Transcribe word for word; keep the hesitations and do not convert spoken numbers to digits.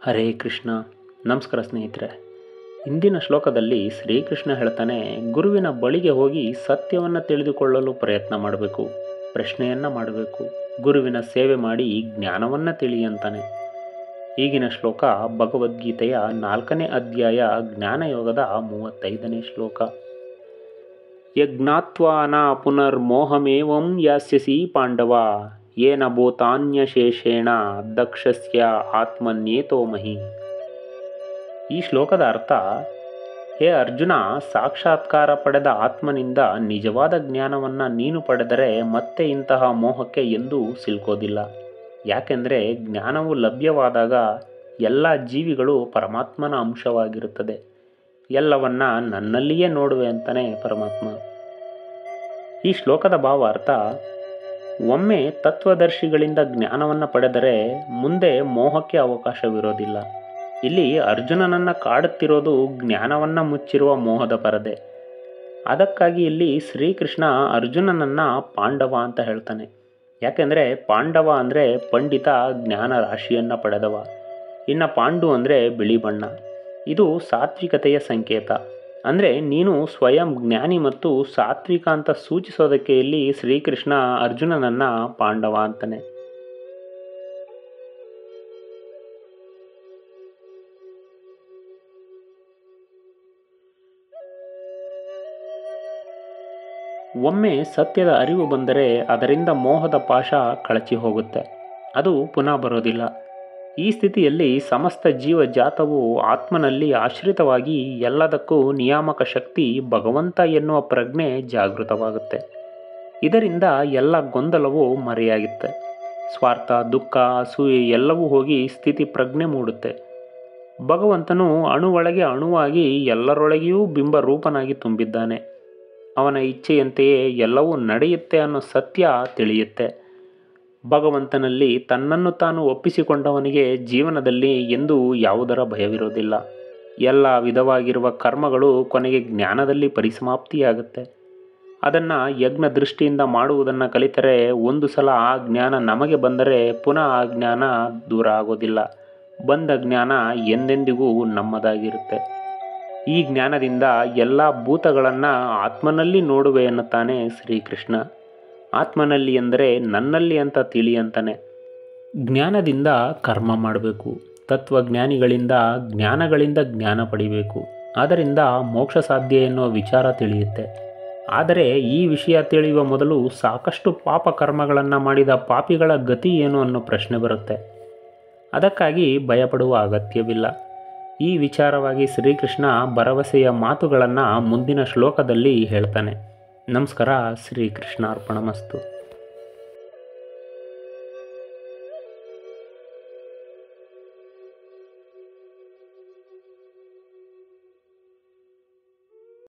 ಹರೇ ಕೃಷ್ಣ. ನಮಸ್ಕಾರ ಸ್ನೇಹಿತರೆ. ಇಂದಿನ ಶ್ಲೋಕದಲ್ಲಿ ಶ್ರೀಕೃಷ್ಣ ಹೇಳ್ತಾನೆ, ಗುರುವಿನ ಬಳಿಗೆ ಹೋಗಿ ಸತ್ಯವನ್ನು ತಿಳಿದುಕೊಳ್ಳಲು ಪ್ರಯತ್ನ ಮಾಡಬೇಕು, ಪ್ರಶ್ನೆಯನ್ನು ಮಾಡಬೇಕು, ಗುರುವಿನ ಸೇವೆ ಮಾಡಿ ಜ್ಞಾನವನ್ನು ತಿಳಿ ಅಂತಾನೆ. ಈಗಿನ ಶ್ಲೋಕ ಭಗವದ್ಗೀತೆಯ ನಾಲ್ಕನೇ ಅಧ್ಯಾಯ ಜ್ಞಾನಯೋಗದ ಮೂವತ್ತೈದನೇ ಶ್ಲೋಕ. ಯಜ್ಞಾತ್ವಾ ನ ಪುನರ್ಮೋಹಮೇವಂ ಯಾಸ್ಯಸಿ ಪಾಂಡವ ಯೇನ ಭೂತಾನ್ಯಶೇಷೇಣ ದಕ್ಷಸ್ಯ ಆತ್ಮನ್ಯೇತೋ ಮಹಿ. ಈ ಶ್ಲೋಕದ ಅರ್ಥ, ಹೇ ಅರ್ಜುನ, ಸಾಕ್ಷಾತ್ಕಾರ ಪಡೆದ ಆತ್ಮನಿಂದ ನಿಜವಾದ ಜ್ಞಾನವನ್ನು ನೀನು ಪಡೆದರೆ ಮತ್ತೆ ಇಂತಹ ಮೋಹಕ್ಕೆ ಎಂದೂ ಸಿಲ್ಕೋದಿಲ್ಲ. ಯಾಕೆಂದರೆ ಜ್ಞಾನವು ಲಭ್ಯವಾದಾಗ ಎಲ್ಲ ಜೀವಿಗಳು ಪರಮಾತ್ಮನ ಅಂಶವಾಗಿರುತ್ತದೆ. ಎಲ್ಲವನ್ನ ನನ್ನಲ್ಲಿಯೇ ನೋಡುವೆ ಅಂತಾನೆ ಪರಮಾತ್ಮ. ಈ ಶ್ಲೋಕದ ಭಾವಾರ್ಥ, ಒಮ್ಮೆ ತತ್ವದರ್ಶಿಗಳಿಂದ ಜ್ಞಾನವನ್ನು ಪಡೆದರೆ ಮುಂದೆ ಮೋಹಕ್ಕೆ ಅವಕಾಶವಿರೋದಿಲ್ಲ. ಇಲ್ಲಿ ಅರ್ಜುನನನ್ನು ಕಾಡುತ್ತಿರೋದು ಜ್ಞಾನವನ್ನು ಮುಚ್ಚಿರುವ ಮೋಹದ ಪರದೆ. ಅದಕ್ಕಾಗಿ ಇಲ್ಲಿ ಶ್ರೀಕೃಷ್ಣ ಅರ್ಜುನನನ್ನು ಪಾಂಡವ ಅಂತ ಹೇಳ್ತಾನೆ. ಯಾಕೆಂದರೆ ಪಾಂಡವ ಅಂದರೆ ಪಂಡಿತ, ಜ್ಞಾನ ರಾಶಿಯನ್ನು ಪಡೆದವ. ಇನ್ನು ಪಾಂಡು ಅಂದರೆ ಬಿಳಿ ಬಣ್ಣ. ಇದು ಸಾತ್ವಿಕತೆಯ ಸಂಕೇತ. ಅಂದರೆ ನೀನು ಸ್ವಯಂ ಜ್ಞಾನಿ ಮತ್ತು ಸಾತ್ವಿಕ ಅಂತ ಸೂಚಿಸೋದಕ್ಕೆ ಇಲ್ಲಿ ಶ್ರೀಕೃಷ್ಣ ಅರ್ಜುನನನ್ನು ಪಾಂಡವ ಅಂತಾನೆ. ಒಮ್ಮೆ ಸತ್ಯದ ಅರಿವು ಬಂದರೆ ಅದರಿಂದ ಮೋಹದ ಪಾಶ ಕಳಚಿ ಹೋಗುತ್ತೆ. ಅದು ಪುನಃ ಬರೋದಿಲ್ಲ. ಈ ಸ್ಥಿತಿಯಲ್ಲಿ ಸಮಸ್ತ ಜೀವಜಾತವು ಆತ್ಮನಲ್ಲಿ ಆಶ್ರಿತವಾಗಿ ಎಲ್ಲದಕ್ಕೂ ನಿಯಾಮಕ ಶಕ್ತಿ ಭಗವಂತ ಎನ್ನುವ ಪ್ರಜ್ಞೆ ಜಾಗೃತವಾಗುತ್ತೆ. ಇದರಿಂದ ಎಲ್ಲ ಗೊಂದಲವೂ ಮರೆಯಾಗುತ್ತೆ. ಸ್ವಾರ್ಥ, ದುಃಖ, ಅಸೂಯೆ ಎಲ್ಲವೂ ಹೋಗಿ ಸ್ಥಿತಿ ಪ್ರಜ್ಞೆ ಮೂಡುತ್ತೆ. ಭಗವಂತನು ಅಣುವೊಳಗೆ ಅಣುವಾಗಿ ಎಲ್ಲರೊಳಗೆಯೂ ಬಿಂಬರೂಪನಾಗಿ ತುಂಬಿದ್ದಾನೆ. ಅವನ ಇಚ್ಛೆಯಂತೆಯೇ ಎಲ್ಲವೂ ನಡೆಯುತ್ತೆ ಅನ್ನೋ ಸತ್ಯ ತಿಳಿಯುತ್ತೆ. ಭಗವಂತನಲ್ಲಿ ತನ್ನನ್ನು ತಾನು ಒಪ್ಪಿಸಿಕೊಂಡವನಿಗೆ ಜೀವನದಲ್ಲಿ ಎಂದೂ ಯಾವುದರ ಭಯವಿರೋದಿಲ್ಲ. ಎಲ್ಲ ವಿಧವಾಗಿರುವ ಕರ್ಮಗಳು ಕೊನೆಗೆ ಜ್ಞಾನದಲ್ಲಿ ಪರಿಸಮಾಪ್ತಿಯಾಗುತ್ತೆ. ಅದನ್ನು ಯಜ್ಞ ದೃಷ್ಟಿಯಿಂದ ಮಾಡುವುದನ್ನು ಕಲಿತರೆ ಒಂದು ಸಲ ಆ ಜ್ಞಾನ ನಮಗೆ ಬಂದರೆ ಪುನಃ ಆ ಜ್ಞಾನ ದೂರ ಆಗೋದಿಲ್ಲ. ಬಂದ ಜ್ಞಾನ ಎಂದೆಂದಿಗೂ ನಮ್ಮದಾಗಿರುತ್ತೆ. ಈ ಜ್ಞಾನದಿಂದ ಎಲ್ಲ ಭೂತಗಳನ್ನು ಆತ್ಮನಲ್ಲಿ ನೋಡುವೆ ಎನ್ನುತ್ತಾನೆ ಶ್ರೀಕೃಷ್ಣ. ಆತ್ಮನಲ್ಲಿ ಎಂದರೆ ನನ್ನಲ್ಲಿ ಅಂತ ತಿಳಿ ಅಂತಾನೆ. ಜ್ಞಾನದಿಂದ ಕರ್ಮ ಮಾಡಬೇಕು. ತತ್ವಜ್ಞಾನಿಗಳಿಂದ ಜ್ಞಾನಗಳಿಂದ ಜ್ಞಾನ ಪಡಿಬೇಕು. ಅದರಿಂದ ಮೋಕ್ಷ ಸಾಧ್ಯ ಎನ್ನುವ ವಿಚಾರ ತಿಳಿಯುತ್ತೆ. ಆದರೆ ಈ ವಿಷಯ ತಿಳಿಯುವ ಮೊದಲು ಸಾಕಷ್ಟು ಪಾಪ ಕರ್ಮಗಳನ್ನು ಮಾಡಿದ ಪಾಪಿಗಳ ಗತಿ ಏನು ಅನ್ನೋ ಪ್ರಶ್ನೆ ಬರುತ್ತೆ. ಅದಕ್ಕಾಗಿ ಭಯಪಡುವ ಅಗತ್ಯವಿಲ್ಲ. ಈ ವಿಚಾರವಾಗಿ ಶ್ರೀಕೃಷ್ಣ ಭರವಸೆಯ ಮಾತುಗಳನ್ನು ಮುಂದಿನ ಶ್ಲೋಕದಲ್ಲಿ ಹೇಳ್ತಾನೆ. ನಮಸ್ಕಾರ. ಶ್ರೀಕೃಷ್ಣಾರ್ಪಣಮಸ್ತು.